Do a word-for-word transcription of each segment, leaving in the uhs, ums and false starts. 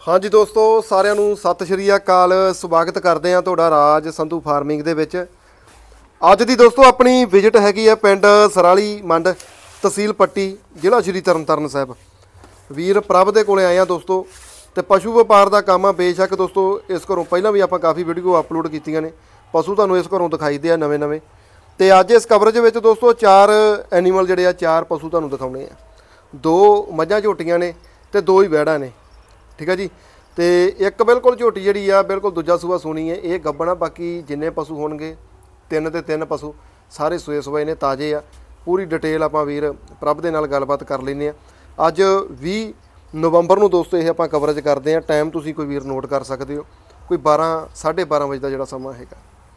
हाँ जी दोस्तों सारिਆਂ ਨੂੰ ਸਤਿ ਸ਼੍ਰੀ ਅਕਾਲ ਸਵਾਗਤ ਕਰਦੇ ਆ ਤੁਹਾਡਾ ਰਾਜ ਸੰਧੂ ਫਾਰਮਿੰਗ ਦੇ ਵਿੱਚ। ਅੱਜ ਦੀ ਦੋਸਤੋ ਆਪਣੀ ਵਿਜ਼ਿਟ ਹੈਗੀ ਆ ਪਿੰਡ ਸਰਾਲੀ ਮੰਡ ਤਹਿਸੀਲ ਪੱਟੀ ਜ਼ਿਲ੍ਹਾ ਸ਼੍ਰੀ ਤਰਨਤਾਰਨ ਸਾਹਿਬ। ਵੀਰ ਪ੍ਰਭ ਦੇ ਕੋਲੇ ਆਏ ਆ ਦੋਸਤੋ ਤੇ ਪਸ਼ੂ ਵਪਾਰ ਦਾ ਕੰਮ ਆ। ਬੇਸ਼ੱਕ ਦੋਸਤੋ ਇਸ ਘਰੋਂ ਪਹਿਲਾਂ ਵੀ ਆਪਾਂ ਕਾਫੀ ਵੀਡੀਓ ਅਪਲੋਡ ਕੀਤੀਆਂ ਨੇ, ਪਸ਼ੂ ਤੁਹਾਨੂੰ ਇਸ ਘਰੋਂ ਦਿਖਾਈਦੇ ਆ ਨਵੇਂ ਨਵੇਂ। ਤੇ ਅੱਜ ਇਸ ਕਵਰੇਜ ਵਿੱਚ ਦੋਸਤੋ ਚਾਰ ਐਨੀਮਲ ਜਿਹੜੇ ਆ ਚਾਰ ਪਸ਼ੂ ਤੁਹਾਨੂੰ ਦਿਖਾਉਣੇ ਆ। ਦੋ ਮੱਝਾਂ ਝੋਟੀਆਂ ਨੇ ਤੇ ਦੋ ਹੀ ਵੈੜਾਂ ਨੇ, ठीक है जी। तो एक बिल्कुल झोटी जी आ बिल्कुल दूजा सूआ सोनी है, ये गब्बना। बाकी जिन्ने पशु होंगे तीन तो तीन पशु सारे सोए सोए ने ताजे आ। पूरी डिटेल आप वीर प्रभ के नाल गलबात कर लें। अज भी नवंबर को दोस्तों ये आप कवरेज करते हैं। टाइम तुसीं कोई वीर नोट कर सकते हो, कोई बारह साढ़े बारह बजे का जोड़ा समा है।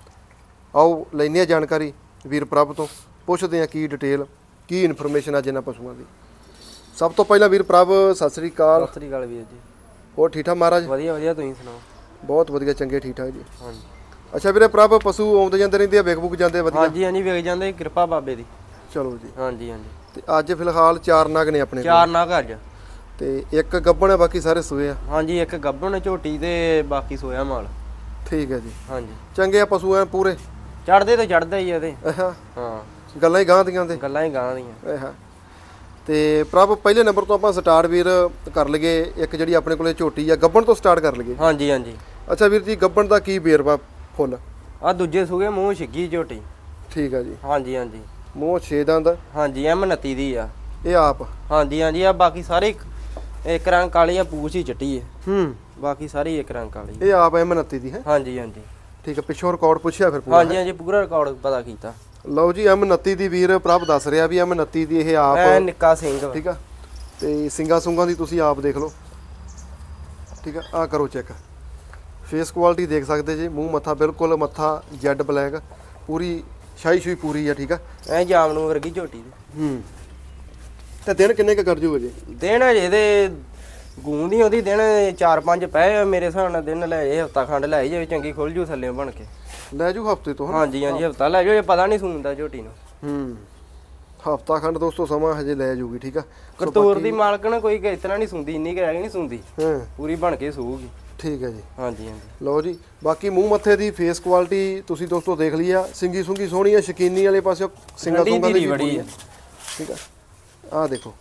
आओ लैने जानकारी वीर प्रभ तो, पुछते हैं की डिटेल की इनफॉर्मेशन अज इन्हां पशुओं की। सब तो पहला वीर प्रभ सत श्री अकाल। सत श्री अकाल वीर जी। ਹੋਰ ਠੀਕ ਠਾਕ ਮਹਾਰਾਜ? ਵਧੀਆ ਵਧੀਆ, ਤੁਸੀਂ ਸੁਣਾਓ? ਬਹੁਤ ਵਧੀਆ, ਚੰਗੇ ਠੀਕ ਠਾਕ ਜੀ। ਹਾਂਜੀ। ਅੱਛਾ ਵੀਰੇ ਪ੍ਰਭ ਪਸ਼ੂ ਆਉਂਦੇ ਜਾਂਦੇ ਰਹਿੰਦੇ ਆ, ਵਿਕ ਬੁਕ ਜਾਂਦੇ ਵਧੀਆ? ਹਾਂਜੀ ਹਾਂਜੀ ਵਿਕ ਜਾਂਦੇ, ਕਿਰਪਾ ਬਾਬੇ ਦੀ। ਚਲੋ ਜੀ। ਹਾਂਜੀ ਹਾਂਜੀ। ਤੇ ਅੱਜ ਫਿਲਹਾਲ ਚਾਰ ਨਗ ਨੇ ਆਪਣੇ ਕੋਲ? ਚਾਰ ਨਗ ਅੱਜ। ਤੇ ਇੱਕ ਗੱਬਣ ਹੈ, ਬਾਕੀ ਸਾਰੇ ਸੂਏ ਆ? ਹਾਂਜੀ, ਇੱਕ ਗੱਬਣ ਝੋਟੀ ਤੇ ਬਾਕੀ ਸੋਇਆ ਮਾਲ। ਠੀਕ ਹੈ ਜੀ। ਹਾਂਜੀ। ਚੰਗੇ ਆ ਪਸ਼ੂ ਆ ਪੂਰੇ? ਚੜਦੇ ਤੇ ਚੜਦਾ ਹੀ ਇਹਦੇ। ਹਾਂ ਹਾਂ, ਗੱਲਾਂ ਹੀ ਗਾਂ ਦੀਆਂ ਤੇ ਗੱਲਾਂ ਹੀ ਗਾਂ ਦੀਆਂ। ਹਾਂ। ਤੇ ਪ੍ਰਭ ਪਹਿਲੇ ਨੰਬਰ ਤੋਂ ਆਪਾਂ ਸਟਾਰਟ ਵੀਰ ਕਰ ਲਈਏ। ਇੱਕ ਜਿਹੜੀ ਆਪਣੇ ਕੋਲੇ ਝੋਟੀ ਆ ਗੱਬਣ ਤੋਂ ਸਟਾਰਟ ਕਰ ਲਈਏ। ਹਾਂਜੀ ਹਾਂਜੀ। ਅੱਛਾ ਵੀਰ ਜੀ, ਗੱਬਣ ਦਾ ਕੀ ਬੇਰਵਾ ਫੁੱਲ? ਆ ਦੂਜੇ ਸੂਗੇ ਮੂੰਹ ਛਿੱਗੀ ਝੋਟੀ। ਠੀਕ ਆ ਜੀ। ਹਾਂਜੀ ਹਾਂਜੀ। ਮੂੰਹ ਛੇ ਦੰਦ? ਹਾਂਜੀ, ਐਮ ਉਨੱਤੀ ਦੀ ਆ ਇਹ ਆਪ? ਹਾਂਜੀ ਹਾਂਜੀ। ਆ ਬਾਕੀ ਸਾਰੇ ਇੱਕ ਰੰਗ ਕਾਲੀ ਆ, ਪੂਛ ਹੀ ਚਿੱਟੀ ਹੈ। ਹੂੰ। ਬਾਕੀ ਸਾਰੀ ਇੱਕ ਰੰਗ ਕਾਲੀ। ਇਹ ਆਪ ਐਮ ਉਨੱਤੀ ਦੀ ਹੈ? ਹਾਂਜੀ ਹਾਂਜੀ। ਠੀਕ ਹੈ। ਪਿੱਛੋਂ ਰਿਕਾਰਡ ਪੁੱਛਿਆ ਫਿਰ ਪੂਰਾ? ਹਾਂਜੀ ਹਾਂਜੀ, ਪੂਰਾ ਰਿਕਾਰਡ ਪਤਾ ਕੀਤਾ। ਲਓ ਜੀ, ਐਮ ਉਨੱਤੀ ਦੀ ਵੀਰ ਪ੍ਰਭ ਦੱਸ ਰਿਹਾ ਵੀ ਐਮ ਉਨੱਤੀ ਦੀ ਇਹ ਆਪ ਐ ਨਿੱਕਾ ਸਿੰਘ। ਠੀਕ ਆ। ਤੇ ਸਿੰਗਾ ਸੁੰਗਾ ਦੀ ਤੁਸੀਂ ਆਪ ਦੇਖ ਲਓ। ਠੀਕ ਆ, ਆ ਕਰੋ ਚੈੱਕ। ਫੇਸ ਕੁਆਲਿਟੀ ਦੇਖ ਸਕਦੇ ਜੀ। ਮੂੰਹ ਮੱਥਾ ਬਿਲਕੁਲ ਮੱਥਾ ਜੈਡ ਬਲੈਕ, ਪੂਰੀ ਸ਼ਾਹੀ ਸ਼ੂਈ ਪੂਰੀ ਆ। ਠੀਕ ਆ। ਐ ਜਾਮਨੂ ਵਰਗੀ ਝੋਟੀ ਦੀ। ਹੂੰ। ਤੇ ਦਿਨ ਕਿੰਨੇ ਕ ਕਰ ਜੂਗਾ ਜੀ? ਦਿਨ ਅਜੇ ਦੇ ਗੂੰਦੀ ਉਹਦੀ ਦਿਨ ਚਾਰ ਪੰਜ ਪਏ ਮੇਰੇ ਹਿਸਾਬ ਨਾਲ। ਦਿਨ ਲੈ ਇਹ ਹਫਤਾ ਖੰਡ ਲੈ ਜਾਵੇ, ਚੰਗੀ ਖੁੱਲ ਜੂ ਥੱਲੇ ਬਣ ਕੇ। ਲੈ ਜੂ ਹਫਤੇ ਤੋਂ? ਹਾਂਜੀ ਹਾਂਜੀ, ਹਫਤਾ ਲੈ ਜਾਓ, ਪਤਾ ਨਹੀਂ ਸੁਣਦਾ ਝੋਟੀ ਨੂੰ। ਹੂੰ। ਹਫਤਾ ਖੰਡ ਦੋਸਤੋ ਸਮਾਂ ਹਜੇ ਲੈ ਜੂਗੀ। ਠੀਕ ਆ। ਕਰਤੂਰ ਦੀ ਮਾਲਕਣ ਕੋਈ ਇਤਨਾ ਨਹੀਂ ਸੁਣਦੀ, ਇੰਨੀ ਕਹਿ ਨਹੀਂ ਸੁਣਦੀ। ਹਾਂ, ਪੂਰੀ ਬਣ ਕੇ ਸੂਗੀ। ਠੀਕ ਹੈ ਜੀ। ਹਾਂਜੀ ਹਾਂਜੀ। ਲਓ ਜੀ, ਬਾਕੀ ਮੂੰਹ ਮੱਥੇ ਦੀ ਫੇਸ ਕੁਆਲਿਟੀ ਤੁਸੀਂ ਦੋਸਤੋ ਦੇਖ ਲਈ ਆ। ਸਿੰਗੀ ਸੁੰਗੀ ਸੋਹਣੀ ਆ, ਸ਼ਕੀਨੀ ਵਾਲੇ ਪਾਸੇ ਸਿੰਗਾ ਸੁੰਗਾ ਦੀ ਬੜੀ ਆ। ਠੀਕ ਆ। ਆਹ ਦੇਖੋ।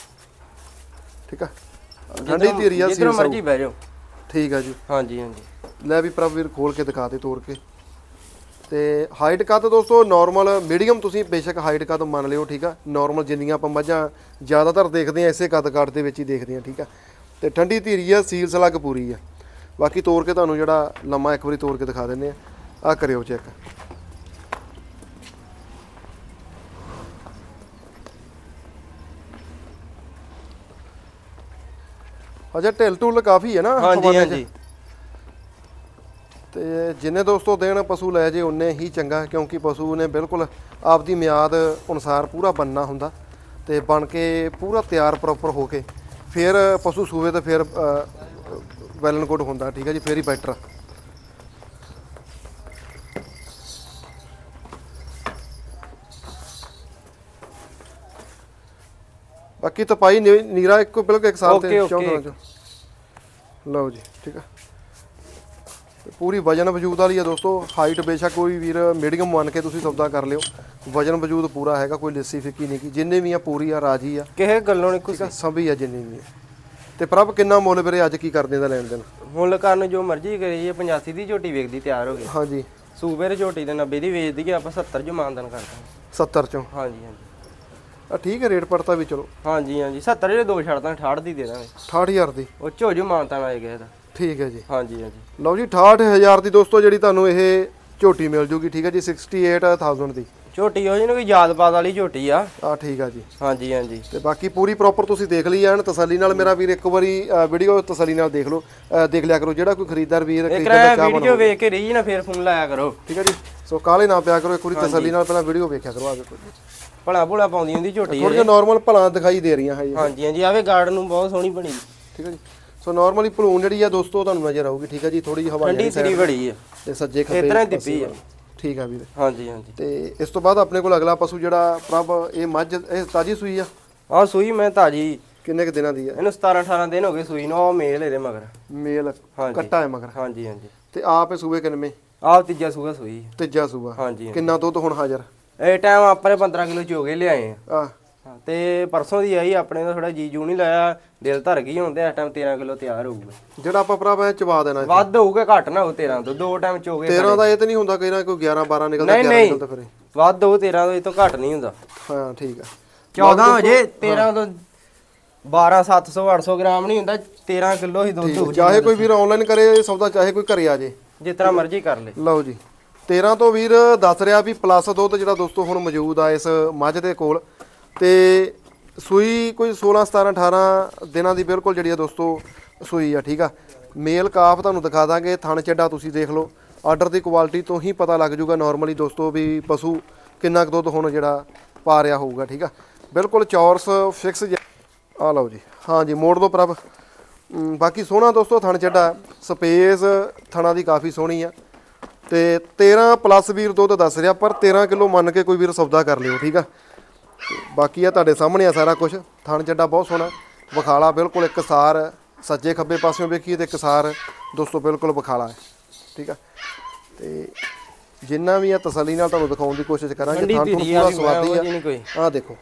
ਠੀਕ ਆ। ਠੰਡੀ ਧੀਰੀ ਆ, ਜਿੱਧਰ ਮਰਜੀ ਬਹਿ ਜਾਓ। ਠੀਕ ਆ ਜੀ। ਹਾਂਜੀ ਹਾਂਜੀ। ਲੈ ਵੀ ਪ੍ਰਭ ਵੀਰ ਖੋਲ ਕੇ ਦਿਖਾ ਦੇ ਤੋੜ ਕੇ। ਤੇ ਹਾਈਟ ਕੱਦ ਦੋਸਤੋ ਨਾਰਮਲ ਮੀਡੀਅਮ ਤੁਸੀਂ ਬੇਸ਼ੱਕ ਹਾਈਟ ਕੱਦ ਮੰਨ ਲਿਓ। ਠੀਕ ਆ। ਨਾਰਮਲ ਜਿੰਨੀਆਂ ਆਪਾਂ ਮੱਝਾਂ ਜ਼ਿਆਦਾਤਰ ਦੇਖਦੇ ਆ ਇਸੇ ਕੱਦ ਕਾਠ ਦੇ ਵਿੱਚ ਹੀ ਦੇਖਦੇ ਆ। ਠੀਕ ਆ। ਤੇ ਠੰਡੀ ਧੀਰੀ ਆ, ਸੀਲ ਸਲੱਗ ਪੂਰੀ ਆ। ਬਾਕੀ ਤੋੜ ਕੇ ਤੁਹਾਨੂੰ ਜਿਹੜਾ ਲੰਮਾ ਇੱਕ ਵਾਰੀ ਤੋੜ ਕੇ ਦਿਖਾ ਦਿੰਦੇ ਆ। ਆਹ ਕਰਿਓ ਚੈੱਕ। ਅਜਾ ਢਿੱਲ ਢੁੱਲ ਕਾਫੀ ਹੈ ਨਾ? ਹਾਂਜੀ ਹਾਂਜੀ। ਤੇ ਜਿੰਨੇ ਦੋਸਤੋ ਦੇਣ ਪਸ਼ੂ ਲੈ ਜੇ ਉਨੇ ਹੀ ਚੰਗਾ, ਕਿਉਂਕਿ ਪਸ਼ੂ ਨੇ ਬਿਲਕੁਲ ਆਪਦੀ ਮਿਆਦ ਅਨੁਸਾਰ ਪੂਰਾ ਬਣਨਾ ਹੁੰਦਾ ਤੇ ਬਣ ਕੇ ਪੂਰਾ ਤਿਆਰ ਪ੍ਰੋਪਰ ਹੋ ਕੇ ਫਿਰ ਪਸ਼ੂ ਸੂਵੇ ਤੇ ਫਿਰ ਵੈਲ ਐਂਡ ਗੁੱਡ ਹੁੰਦਾ। ਠੀਕ ਹੈ ਜੀ, ਫਿਰ ਹੀ ਬੈਟਰ। ਬਾਕੀ ਤਪਾਈ ਨੀਰਾ ਇੱਕੋ ਬਿਲਕੁਲ ਇੱਕ ਸਾਲ ਤੇ ਚੌਂਕ। ਲਓ ਜੀ। ਠੀਕ ਆ। ਪੂਰੀ ਵਜਨ ਵਜੂਦ ਵਾਲੀ ਆ ਦੋਸਤੋ। ਹਾਈਟ ਬੇਸ਼ੱਕ ਕੋਈ ਵੀਰ ਮੀਡੀਅਮ ਮੰਨ ਕੇ ਤੁਸੀਂ ਸੌਦਾ ਕਰ ਲਿਓ, ਵਜਨ ਵਜੂਦ ਪੂਰਾ ਹੈਗਾ, ਕੋਈ ਲਿੱਸੀ ਫਿੱਕੀ ਨਹੀਂ ਕੀ। ਜਿੰਨੇ ਵੀ ਆ ਪੂਰੀ ਆ, ਰਾਜੀ ਆ, ਕਿਸੇ ਗੱਲੋਂ ਨਹੀਂ ਕੁਛ ਸਭੀ ਆ ਜਿੰਨੇ ਵੀ ਆ। ਤੇ ਪ੍ਰਭ ਕਿੰਨਾ ਮੁੱਲ ਵੀਰੇ ਅੱਜ ਕੀ ਕਰਦੇ ਦਾ ਲੈਣ ਦੇਣ? ਮੁੱਲ ਕਰਨ ਜੋ ਮਰਜ਼ੀ ਕਰੀਏ। ਪਚਾਸੀ ਦੀ ਝੋਟੀ ਵੇਚਦੀ ਤਿਆਰ ਹੋ ਗਈ। ਹਾਂਜੀ। ਸੂਬੇ ਦੀ ਝੋਟੀ ਤੇ ਨੱਬੇ ਦੀ ਵੇਚਦੀ ਕਿ ਆਪਾਂ ਸੱਤਰ ਚ ਮਾਨਦਾਨ ਕਰਦੇ। ਸੱਤਰ ਚੋਂ? ਹਾਂਜੀ ਹਾਂਜੀ। ਆ ਠੀਕ ਹੈ, ਰੇਟ ਪੜਤਾ ਵੀ ਚਲੋ। ਹਾਂਜੀ ਹਾਂਜੀ। ਸੱਤਰ ਜਿਹੜੇ ਦੋ ਛੱਡਦਾ ਅਠਾਹਠ ਦੀ ਦੇ ਦਾਂਗੇ। ਅਠਾਹਠ ਹਜ਼ਾਰ ਦੀ? ਉਹ ਝੋਜੂ ਮਾਨਤਾਨ ਆਏ ਗਏ ਦਾ। ਠੀਕ ਹੈ ਜੀ। ਹਾਂਜੀ ਹਾਂਜੀ। ਲਓ ਜੀ, ਅਠਾਹਠ ਹਜ਼ਾਰ ਦੀ ਦੋਸਤੋ ਜਿਹੜੀ ਤੁਹਾਨੂੰ ਇਹ ਝੋਟੀ ਮਿਲ ਜੂਗੀ। ਠੀਕ ਹੈ ਜੀ। ਸਿਕਸਟੀ ਏਟ ਥਾਊਜ਼ੈਂਡ ਦੀ ਝੋਟੀ ਹੋ ਜਿਹਨੂੰ ਕੋਈ ਯਾਦਬਾਦ ਵਾਲੀ ਝੋਟੀ ਆ। ਆ ਠੀਕ ਆ ਜੀ। ਹਾਂਜੀ ਹਾਂਜੀ। ਤੇ ਬਾਕੀ ਪੂਰੀ ਪ੍ਰੋਪਰ ਤੁਸੀਂ ਦੇਖ ਲਈ ਐਨ ਤਸੱਲੀ ਨਾਲ। ਮੇਰਾ ਵੀਰ ਇੱਕ ਵਾਰੀ ਵੀਡੀਓ ਤਸੱਲੀ ਨਾਲ ਦੇਖ ਲਓ, ਦੇਖ ਲਿਆ ਕਰੋ। ਜਿਹੜਾ ਕੋਈ ਖਰੀਦਦਾਰ ਵੀਰ ਖਰੀਦਦਾ ਚਾਹ ਵੀਡੀਓ ਵੇਖ ਕੇ ਰਹੀ ਨਾ ਫਿਰ ਫੋਨ ਲਾਇਆ ਕਰੋ। ਠੀਕ ਹੈ ਜੀ। ਸੋ ਕਾਲੇ ਨਾ ਪਿਆ ਕਰੋ, ਇੱਕ ਵਾਰੀ ਤਸੱਲੀ ਨਾਲ ਪਹਿਲਾਂ ਵੀਡੀਓ ਵੇਖਿਆ ਕਰੋ। ਆ ਦੇਖੋ ਜੀ, ਭਲਾ ਭੁਲਾ ਪਾਉਂਦੀ ਹੁੰਦੀ ਝੋਟੀ। ਥੋੜੀ ਨਾਰਮਲ ਭਲਾ ਦਿਖਾਈ ਦੇ ਰਹੀਆਂ ਹੈ। ਹਾਂਜੀ ਹਾਂਜੀ। ਆਵੇ ਗਾਰਡ ਨੂੰ ਬਹੁਤ ਸੋਹਣੀ ਬਣੀ। ਠੀਕ ਹੈ ਜੀ। ਸੋ ਨਾਰਮਲੀ ਭਲੂਣ ਜਿਹੜੀ ਆ ਦੋਸਤੋ ਤੁਹਾਨੂੰ ਨਜ਼ਰ ਆਊਗੀ। ਠੀਕ ਹੈ ਜੀ। ਥੋੜੀ ਜਿਹੀ ਹਵਾ ਠੰਡੀ ਧੀਰੀ ਬੜੀ ਆ ਤੇ ਸੱਜੇ ਖੱਬੇ ਇਤਨਾ ਦਿੱਪੀ ਆ। ਠੀਕ ਆ ਵੀਰ। ਹਾਂਜੀ ਹਾਂਜੀ। ਤੇ ਇਸ ਤੋਂ ਬਾਅਦ ਆਪਣੇ ਕੋਲ ਅਗਲਾ ਪਸ਼ੂ ਜਿਹੜਾ ਪ੍ਰਭ ਇਹ ਮੱਝ ਇਹ ਤਾਜੀ ਸੂਈ ਆ? ਆ ਸੂਈ ਮੈਂ ਤਾਜੀ ਕਿੰਨੇ ਕ ਦਿਨਾਂ ਦੀ ਹੈ? ਇਹਨੂੰ ਸਤਾਰਾਂ ਅਠਾਰਾਂ ਦਿਨ ਹੋ ਗਏ ਸੂਈ ਨੂੰ। ਉਹ ਮੇਲ ਇਹਦੇ ਮਗਰ ਮੇਲ ਕੱਟਾ ਹੈ ਮਗਰ। ਹਾਂਜੀ ਹਾਂਜੀ। ਤੇ ਆਪ ਸੂਏ ਕਿੰਨੇ? ਆਪ ਤੀਜਾ ਸੂਆ ਸੂਈ। ਤੀਜਾ ਸੂਆ। ਹਾਂਜੀ। ਕਿੰਨਾ ਦੁੱਧ ਹੁਣ ਹਾਜ਼ਰ? ਇਹ ਟਾਈਮ ਆਪਣੇ ਪੰਦਰਾਂ ਕਿਲੋ ਚੋਗੇ ਲਿਆਏ ਆ। ਆ ਤੇ ਪਰਸੋਂ ਦੀ ਆਈ ਆਪਣੇ ਦਾ ਥੋੜਾ ਜੀ ਜੂ ਨਹੀਂ ਲਾਇਆ, ਦਿਲ ਧਰ ਗਈ ਹੁੰਦੇ। ਇਸ ਟਾਈਮ ਤੇਰਾਂ ਕਿਲੋ ਤਿਆਰ ਹੋਊਗਾ। ਜਿਹੜਾ ਆਪਾਂ ਭਰਾ ਚਵਾ ਦੇਣਾ ਵੱਧ ਹੋਊਗਾ, ਘੱਟ ਨਾ ਹੋ ਤੇਰਾਂ ਤੋਂ। ਦੋ ਟਾਈਮ ਚੋਗੇ ਤੇਰਾਂ ਦਾ ਇਹ ਤੇ ਨਹੀਂ ਹੁੰਦਾ ਕਿ ਨਾ ਕੋਈ ਗਿਆਰਾਂ ਬਾਰਾਂ ਨਿਕਲਦਾ। ਨਹੀਂ ਨਹੀਂ ਵੱਧ ਹੋ ਤੇਰਾਂ ਤੋਂ, ਇਹ ਤੋਂ ਘੱਟ ਨਹੀਂ ਹੁੰਦਾ। ਹਾਂ ਠੀਕ ਆ। ਚੌਦਾਂ ਹੋ ਜੇ, ਤੇਰਾਂ ਤੋਂ ਬਾਰਾਂ ਸੱਤ ਸੌ ਅੱਠ ਸੌ ਗ੍ਰਾਮ ਨਹੀਂ ਹੁੰਦਾ। ਤੇਰਾਂ ਕਿਲੋ ਹੀ ਦੁੱਧ ਹੋ। ਚਾਹੇ ਕੋਈ ਵੀਰ ਆਨਲਾਈਨ ਕਰੇ ਸੌਦਾ, ਚਾਹੇ ਕੋਈ ਘਰੇ ਆ ਜੇ, ਜਿਸ ਤਰ੍ਹਾਂ ਮਰਜ਼ੀ ਕਰ ਲੇ। ਲਓ ਜੀ ਤੇਰਾਂ ਤੋਂ ਵੀਰ ਦੱਸ ਰਿਹਾ ਵੀ ਪਲੱਸ ਦੁੱਧ ਜਿਹੜਾ ਦੋਸਤੋ ਹੁਣ ਮੌਜੂਦ ਆ ਇਸ ਮੱਝ ਦੇ ਕੋਲ। ਤੇ ਸੂਈ ਕੋਈ ਸੋਲਾਂ ਸਤਾਰਾਂ ਅਠਾਰਾਂ ਦਿਨਾਂ ਦੀ ਬਿਲਕੁਲ ਜਿਹੜੀ ਆ ਦੋਸਤੋ ਸੂਈ ਆ। ਠੀਕ ਆ। ਮੇਲ ਕਾਫ ਤੁਹਾਨੂੰ ਦਿਖਾ ਦਾਂਗੇ। ਥਣ ਚੱਡਾ ਤੁਸੀਂ ਦੇਖ ਲਓ। ਆਰਡਰ ਦੀ ਕੁਆਲਿਟੀ ਤੋਂ ਹੀ ਪਤਾ ਲੱਗ ਜੂਗਾ ਨਾਰਮਲੀ ਦੋਸਤੋ ਵੀ ਪਸ਼ੂ ਕਿੰਨਾ ਕੁ ਦੁੱਧ ਹੁਣ ਜਿਹੜਾ ਪਾ ਰਿਹਾ ਹੋਊਗਾ। ਠੀਕ ਆ। ਬਿਲਕੁਲ ਚੌਰਸ ਫਿਕਸ ਆ। ਲਓ ਜੀ ਹਾਂ ਜੀ ਮੋੜ ਦੋ ਪ੍ਰਭ। ਬਾਕੀ ਸੋਹਣਾ ਦੋਸਤੋ ਥਣ ਚੱਡਾ, ਸਪੇਸ ਥਣਾ ਦੀ ਕਾਫੀ ਸੋਹਣੀ ਆ। ਤੇ ਤੇਰਾਂ ਪਲੱਸ ਵੀਰ ਦੁੱਧ ਦੱਸ ਰਿਹਾ, ਪਰ ਤੇਰਾਂ ਕਿਲੋ ਮੰਨ ਕੇ ਕੋਈ ਵੀਰ ਸੌਦਾ ਕਰ ਲਿਓ। ਠੀਕ ਆ। ਬਾਕੀ ਆ ਤੁਹਾਡੇ ਸਾਹਮਣੇ ਆ ਸਾਰਾ ਕੁਝ। ਥਣ ਚੱਡਾ ਬਹੁਤ ਸੋਹਣਾ ਵਿਖਾਲਾ, ਬਿਲਕੁਲ ਇੱਕ ਸਾਰ ਸੱਜੇ ਖੱਬੇ ਪਾਸਿਓਂ ਵੇਖੀਏ ਤੇ ਇੱਕ ਸਾਰ ਦੋਸਤੋ ਬਿਲਕੁਲ ਵਿਖਾਲਾ ਹੈ। ਠੀਕ ਆ। ਤੇ ਜਿੰਨਾ ਵੀ ਆ ਤਸੱਲੀ ਨਾਲ ਤੁਹਾਨੂੰ ਦਿਖਾਉਣ ਦੀ ਕੋਸ਼ਿਸ਼ ਕਰਾਂਗੇ। ਥਣ ਥਣ ਪੂਰਾ ਸਵਾਦੀ ਆ। ਆਹ ਦੇਖੋ।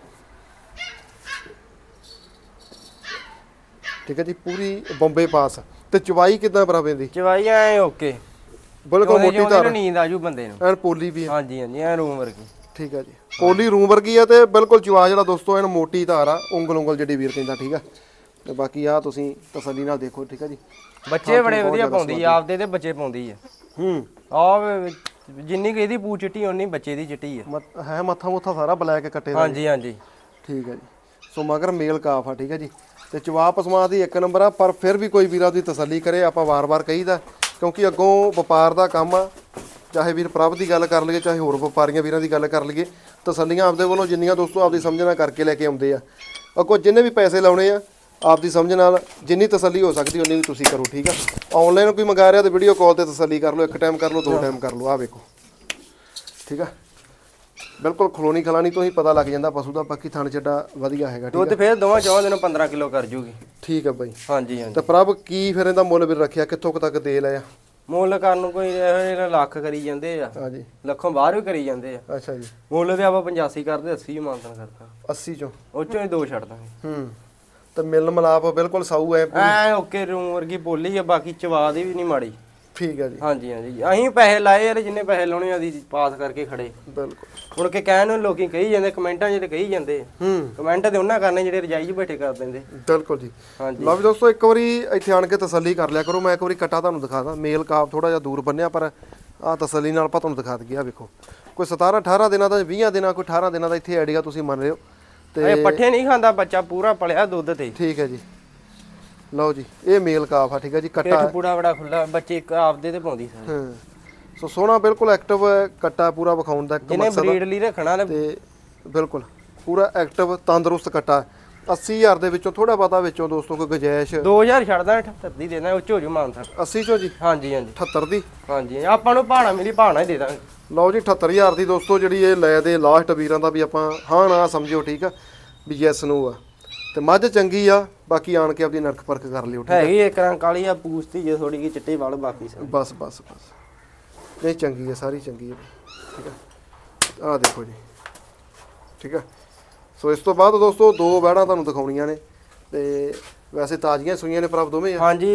ਠੀਕ ਹੈ ਜੀ ਪੂਰੀ ਬੰਬੇ ਪਾਸ। ਤੇ ਚਵਾਈ ਕਿਦਾਂ ਬਰਾਬਰ ਦੀ? ਚਵਾਈ ਐ ਓਕੇ, ਬਿਲਕੁਲ ਮੋਟੀ ਧਾਰ, ਨੀਂਦ ਆਜੂ ਬੰਦੇ ਨੂੰ। ਐਨ ਪੋਲੀ ਵੀ ਹੈ। ਹਾਂਜੀ ਹਾਂਜੀ ਐ ਰੂਮ ਵਰਗੀ। ਠੀਕ ਹੈ ਜੀ ਪੋਲੀ ਰੂਮ ਵਰਗੀ ਆ। ਤੇ ਬਿਲਕੁਲ ਚਵਾ ਜਿਹੜਾ ਦੋਸਤੋ ਐਨ ਮੋਟੀ ਧਾਰ ਆ, ਉਂਗਲ ਉਂਗਲ ਜਿਹੜੀ ਵੀਰ ਕਹਿੰਦਾ। ਠੀਕ ਆ। ਤੇ ਬਾਕੀ ਆ ਤੁਸੀਂ ਤਸੱਲੀ ਨਾਲ ਦੇਖੋ। ਠੀਕ ਹੈ ਜੀ ਬੱਚੇ ਬੜੇ ਵਧੀਆ ਪਾਉਂਦੀ ਆ, ਆਪਦੇ ਤੇ ਬੱਚੇ ਪਾਉਂਦੀ ਆ। ਹੂੰ ਆ ਜਿੰਨੀ ਕਿ ਇਹਦੀ ਪੂਛ ਚਿੱਟੀ ਓਨੀ ਬੱਚੇ ਦੀ ਚਿੱਟੀ ਆ। ਹੈ ਮੱਥਾ ਮੁੱਥਾ ਸਾਰਾ ਬਲੈਕ ਕੱਟੇ ਦਾ। ਹਾਂਜੀ ਹਾਂਜੀ ਠੀਕ ਹੈ ਜੀ। ਸੋ ਮਗਰ ਮੇਲ ਕਾਫ ਆ। ਠੀਕ ਹੈ ਜੀ। ਤੇ ਚਵਾ ਪਸਮਾ ਦੀ ਇੱਕ ਨੰਬਰ ਆ। ਪਰ ਫਿਰ ਵੀ ਕੋਈ ਵੀਰਾਂ ਦੀ ਤਸੱਲੀ ਕਰੇ, ਆਪਾਂ ਵਾਰ-ਵਾਰ ਕਹੀਦਾ ਕਿਉਂਕਿ ਅੱਗੋਂ ਵਪਾਰ ਦਾ ਕੰਮ ਆ। ਚਾਹੇ ਵੀਰ ਪ੍ਰਭ ਦੀ ਗੱਲ ਕਰ ਲਈਏ, ਚਾਹੇ ਹੋਰ ਵਪਾਰੀਆਂ ਵੀਰਾਂ ਦੀ ਗੱਲ ਕਰ ਲਈਏ, ਤਸੱਲੀਆਂ ਆਪਦੇ ਵੱਲੋਂ ਜਿੰਨੀਆਂ ਦੋਸਤੋ ਆਪਦੀ ਸਮਝ ਨਾਲ ਕਰਕੇ ਲੈ ਕੇ ਆਉਂਦੇ ਆ। ਅੱਗੋਂ ਜਿੰਨੇ ਵੀ ਪੈਸੇ ਲਾਉਣੇ ਆ ਆਪਦੀ ਸਮਝ ਨਾਲ ਜਿੰਨੀ ਤਸੱਲੀ ਹੋ ਸਕਦੀ ਉਨੀ ਵੀ ਤੁਸੀਂ ਕਰੋ। ਠੀਕ ਆ। ਆਨਲਾਈਨ ਕੋਈ ਮੰਗਾ ਰਿਹਾ ਤੇ ਵੀਡੀਓ ਕਾਲ ਤੇ ਤਸੱਲੀ ਕਰ ਲਓ। ਇੱਕ ਟਾਈਮ ਕਰ ਲਓ, ਦੋ ਟਾਈਮ ਕਰ ਲਓ। ਆਹ ਵੇਖੋ। ਠੀਕ ਆ। ਬਿਲਕੁਲ ਖਲੋਣੀ ਖਲਾਣੀ ਤੋਂ ਹੀ ਪਤਾ ਲੱਗ ਜਾਂਦਾ ਪਸ਼ੂ ਦਾ। ਬਾਕੀ ਥਣ ਚੱਡਾ ਵਧੀਆ ਹੈਗਾ। ਦੁੱਧ ਫੇਰ ਦੋਵਾਂ ਚੌਹਾਂ ਦਿਨ ਪੰਦਰਾਂ ਕਿਲੋ ਕਰ ਜੂਗੀ। ਠੀਕ ਆ ਬਾਈ। ਹਾਂਜੀ ਹਾਂਜੀ। ਤੇ ਪ੍ਰਭ ਕੀ ਫਿਰ ਇਹਦਾ ਮੁੱਲ ਵੀ ਰੱਖਿਆ, ਕਿੱਥੋਂ ਕੁ ਤੱਕ ਦੇ ਲਿਆ? ਮੁੱਲ ਕਰਨ ਨੂੰ ਕੋਈ ਇਹੋ ਲੱਖ ਕਰੀ ਜਾਂਦੇ ਆ। ਹਾਂਜੀ ਲੱਖੋਂ ਬਾਹਰ ਵੀ ਕਰੀ ਜਾਂਦੇ ਆ। ਅੱਛਾ ਜੀ। ਮੁੱਲ ਤੇ ਆਪਾਂ ਪਚਾਸੀ ਕਰਦੇ, ਅੱਸੀ ਮਾਨਤਨ ਕਰਦਾ। ਅੱਸੀ ਚੋਂ ਉਹ ਚੋਂ ਹੀ ਦੋ ਛੱਡ ਦਾਂਗੇ। ਹੂੰ ਤੇ ਮਿਲ ਮਲਾਪ ਬਿਲਕੁਲ ਸਾਊ ਐ। ਐ ਓਕੇ ਰੂਮ ਵਰਗੀ ਬੋਲੀ ਆ। ਬਾਕੀ ਚਵਾ ਦੀ ਵੀ ਨਹੀਂ ਮਾੜੀ। ਠੀਕ ਹੈ ਜੀ। ਹਾਂਜੀ ਹਾਂਜੀ। ਅਸੀਂ ਪੈਸੇ ਲਾਏ ਯਾਰ, ਜਿੰਨੇ ਪੈਸੇ ਲਾਉਣੇ ਆ ਦੀ ਪਾਸ ਕਰਕੇ ਖੜੇ। ਬਿਲਕੁਲ। ਹੁਣ ਕਿ ਕਹਿਣ ਨੂੰ ਲੋਕੀ ਕਹੀ ਜਾਂਦੇ, ਕਮੈਂਟਾਂ 'ਚ ਤੇ ਕਹੀ ਜਾਂਦੇ। ਹੂੰ ਕਮੈਂਟ ਤੇ ਉਹਨਾਂ ਕਰਨੇ ਜਿਹੜੇ ਰਜਾਈ 'ਚ ਬੈਠੇ ਕਰ ਦਿੰਦੇ। ਬਿਲਕੁਲ ਜੀ। ਹਾਂਜੀ ਲਓ ਵੀ ਦੋਸਤੋ ਇੱਕ ਵਾਰੀ ਇੱਥੇ ਆਣ ਕੇ ਤਸੱਲੀ ਕਰ ਲਿਆ ਕਰੋ। ਮੈਂ ਇੱਕ ਵਾਰੀ ਕੱਟਾ ਤੁਹਾਨੂੰ ਦਿਖਾਦਾ। ਮੇਲ ਕਾਪ ਥੋੜਾ ਜਿਹਾ ਦੂਰ ਬੰਨਿਆ, ਪਰ ਆਹ ਤਸੱਲੀ ਨਾਲ ਆਪਾਂ ਤੁਹਾਨੂੰ ਦਿਖਾ ਦਈਏ। ਆ ਵੇਖੋ ਕੋਈ ਸਤਾਰਾਂ ਅਠਾਰਾਂ ਦਿਨਾਂ ਦਾ, ਵੀਹ ਦਿਨਾਂ, ਕੋਈ ਅਠਾਰਾਂ ਦਿਨਾਂ ਦਾ ਇੱਥੇ ਆਈਡੀਆ ਤੁਸੀਂ ਮੰਨ ਰਹੇ ਹੋ। ਤੇ ਇਹ ਪੱਠੇ ਨਹੀਂ ਖਾਂਦਾ ਬੱਚਾ, ਪੂਰਾ ਪਲਿਆ ਦੁੱਧ ਤੇ। ਠੀਕ ਹੈ ਜੀ। ਲਓ ਜੀ ਇਹ ਮੇਲ ਕਾਫ ਆ। ਠੀਕ ਹੈ ਜੀ। ਕੱਟਾ ਪੇਟ ਪੂੜਾ ਬੜਾ ਖੁੱਲਾ, ਬੱਚੇ ਇੱਕ ਆਪਦੇ ਤੇ ਪਾਉਂਦੀ ਸਾਰੀ। ਹਾਂ ਸੋ ਸੋਹਣਾ ਬਿਲਕੁਲ ਐਕਟਿਵ ਕੱਟਾ ਪੂਰਾ ਵਿਖਾਉਣ ਦਾ ਇੱਕ ਜਿਹਨੇ ਮਕਸਦ ਬਰੀਡ ਲਈ ਰੱਖਣਾ ਤੇ ਬਿਲਕੁਲ ਪੂਰਾ ਐਕਟਿਵ ਤੰਦਰੁਸਤ ਕੱਟਾ। ਅੱਸੀ ਹਜ਼ਾਰ ਦੇ ਵਿੱਚੋਂ ਥੋੜਾ ਬਹੁਤਾ ਵਿੱਚੋਂ ਦੋਸਤੋ ਕੋਈ ਗੁੰਜਾਇਸ਼ ਦੋ ਹਜ਼ਾਰ ਛੱਡਦਾ, ਅਠੱਤਰ ਦੀ ਦੇਣਾ। ਉੱਚ ਹੋ ਜੂ ਮਾਨਸਾ। ਅੱਸੀ ਚੋਂ ਜੀ? ਹਾਂਜੀ ਹਾਂਜੀ। ਅਠੱਤਰ ਦੀ? ਹਾਂਜੀ ਆਪਾਂ ਨੂੰ ਭਾਣਾ ਮਿਲੀ, ਭਾਣਾ ਹੀ ਦੇ ਦਾਂਗੇ। ਲਓ ਜੀ ਅਠੱਤਰ ਹਜ਼ਾਰ ਦੀ ਦੋਸਤੋ ਜਿਹੜੀ ਇਹ ਲੈ ਦੇ ਲਾਸਟ ਵੀਰਾਂ ਦਾ ਵੀ ਆਪਾਂ ਹਾਂ ਨਾ ਸਮਝਿਓ। ਠੀਕ ਆ ਵੀ ਯੈਸ ਨੂੰ ਆ। ਤੇ ਮੱਝ ਚੰਗੀ ਆ। ਬਾਕੀ ਆਣ ਕੇ ਆਪਦੀ ਨਰਕ ਪਰਖ ਕਰ ਲਿਓ। ਠੀਕ ਹੈ। ਹੈਗੀ ਇੱਕ ਰੰਗ ਕਾਲੀ ਆ, ਪੂਛਤੀ ਜੇ ਥੋੜੀ ਜਿਹੀ ਚਿੱਟੇ ਵਾਲ, ਬਾਕੀ ਸਾਰੇ ਬਸ ਬਸ ਬਸ ਨਹੀਂ ਚੰਗੀ ਆ, ਸਾਰੀ ਚੰਗੀ ਆ। ਠੀਕ ਆ। ਆਹ ਦੇਖੋ ਜੀ। ਠੀਕ ਆ। ਸੋ ਇਸ ਤੋਂ ਬਾਅਦ ਦੋਸਤੋ ਦੋ ਵੈੜਾਂ ਤੁਹਾਨੂੰ ਦਿਖਾਉਣੀਆਂ ਨੇ। ਤੇ ਵੈਸੇ ਤਾਜ਼ੀਆਂ ਸੂਈਆਂ ਨੇ ਪ੍ਰਭ ਦੋਵੇਂ ਆ। ਹਾਂਜੀ